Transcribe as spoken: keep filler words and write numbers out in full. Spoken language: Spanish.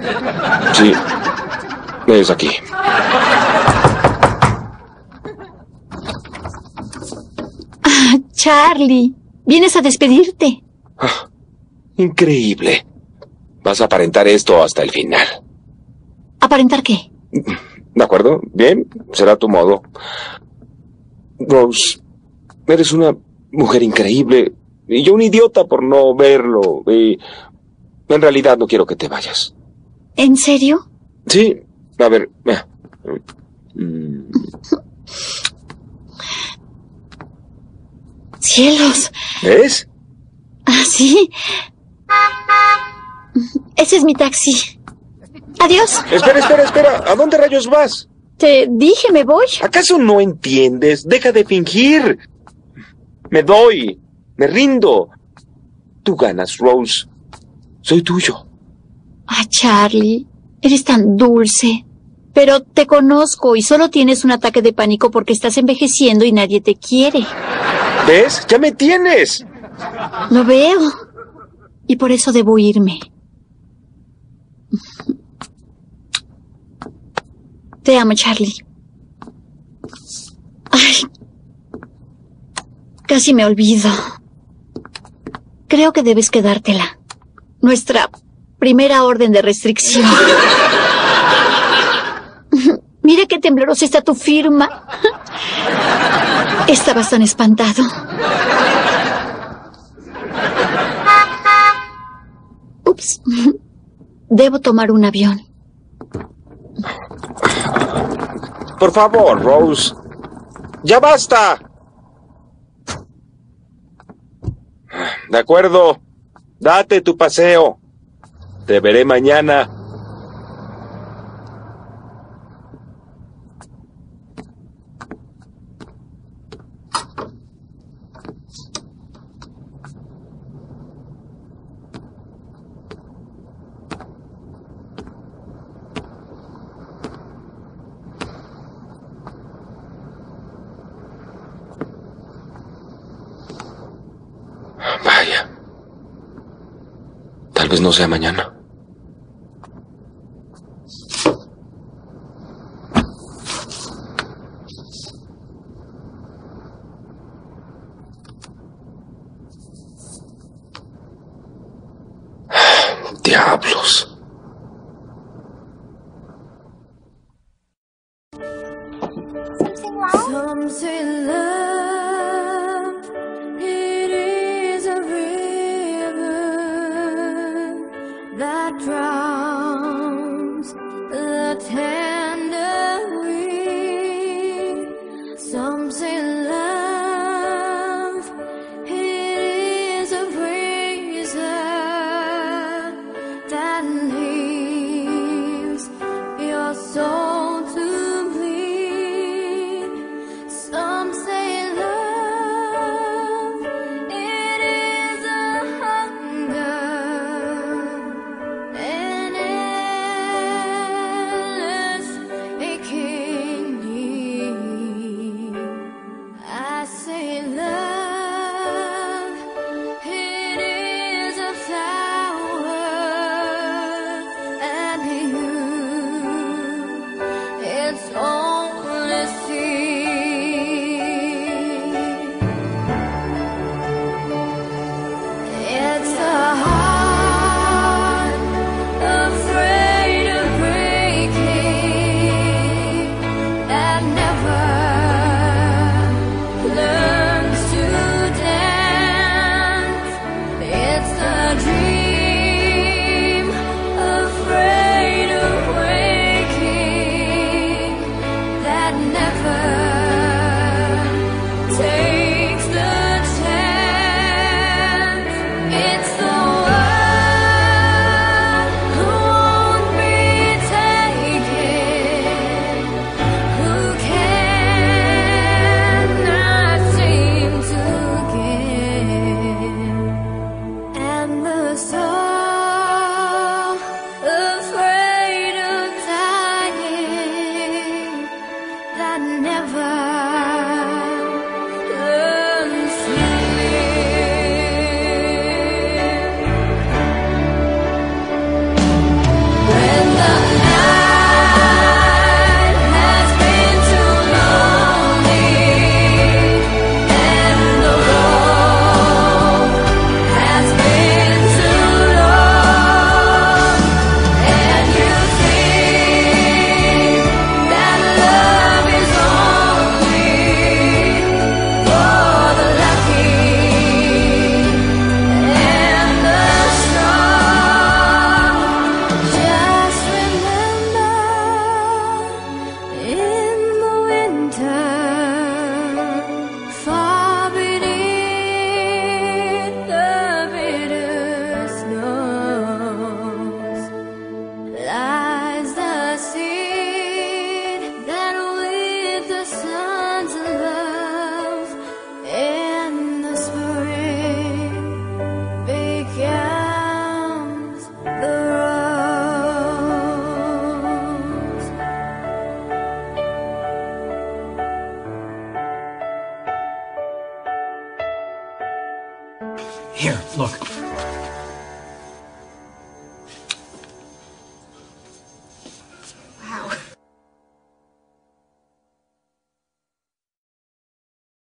Sí, es aquí. Ah, Charlie, vienes a despedirte. Ah, increíble. Vas a aparentar esto hasta el final. ¿Aparentar qué? ¿De acuerdo? Bien, será tu modo. Rose, eres una mujer increíble. Y yo un idiota por no verlo. Y en realidad no quiero que te vayas. ¿En serio? Sí, a ver. Mm. ¡Cielos! ¿Ves? Ah, sí. Ese es mi taxi. Adiós. Espera, espera, espera. ¿A dónde rayos vas? Te dije, me voy. ¿Acaso no entiendes? Deja de fingir. Me doy. Me rindo. Tú ganas, Rose. Soy tuyo. Ah, Charlie, eres tan dulce. Pero te conozco y solo tienes un ataque de pánico porque estás envejeciendo y nadie te quiere. ¿Ves? ¡Ya me tienes! Lo veo. Y por eso debo irme. Te amo, Charlie. Ay. Casi me olvido. Creo que debes quedártela. Nuestra primera orden de restricción. Mira qué temblorosa está tu firma. Estabas tan espantado. Ups. Debo tomar un avión. Por favor, Rose. ¡Ya basta! De acuerdo. Date tu paseo. Te veré mañana. Vaya. Tal vez no sea mañana. Diablos. Some say love, it is a river that drowns the tender wind. Some say love, it is a razor that leaves your soul to bleed. Some say love, it is a hunger, an endless aching need. I say love, it is a flower, and you, it's only seed. It's the heart afraid of breaking that never learns to dance. It's the dream afraid of waking that never takes the chance. It's the one who won't be taken, who cannot seem to give, and the soul afraid of dying that never learns to live. When Here, look.